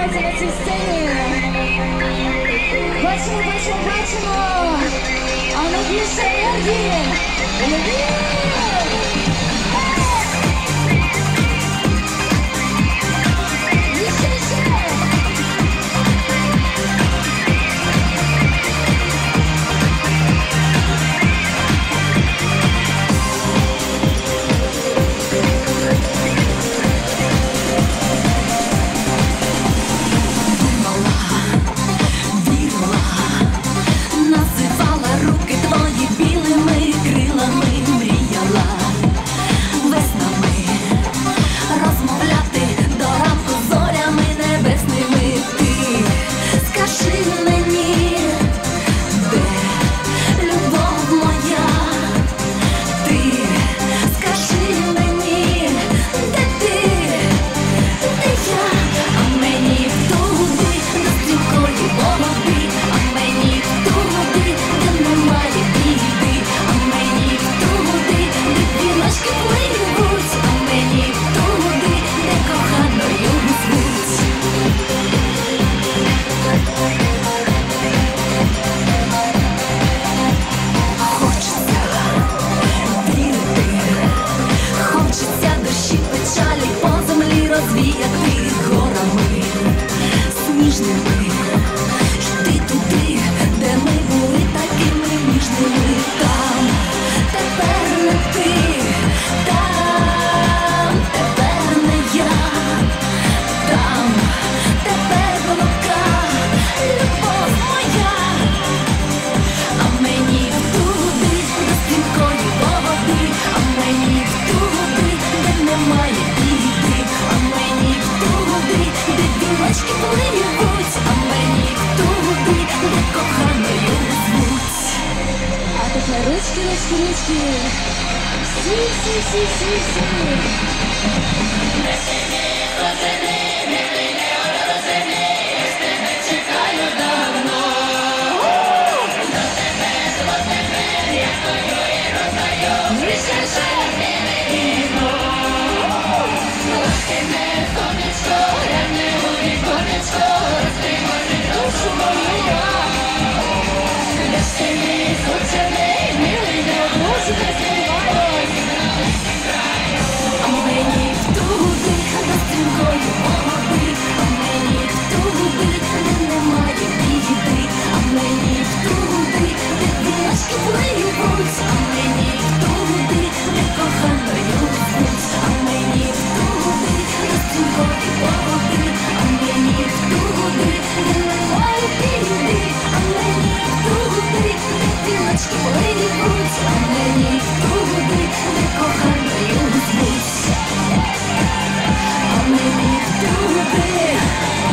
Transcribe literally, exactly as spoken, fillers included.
відбувається на цій сцені. Бачимо, бачимо, бачимо. А найбільше енергії. Ручки, ручки, ручки. Всі, всі, всі, всі, всі. Чекаю давно. До тебе золотими рякою і рознаю. Вишерше віримо. Ласкине сонечко, рядне у віконечко, розтримати душу мою. Дестині зучений, милий, не однозити співаюсь. А мені туди, до стрімкої води, а мені туди, де немає біди, а мені туди, де віночки пливуть, а мені туди, де коханою звуть, а мені туди, до стрімкої води, а мені туди, де немає біди, а мені туди, де віночки пливуть, а мені туди, де коханою звуть, а мені туди.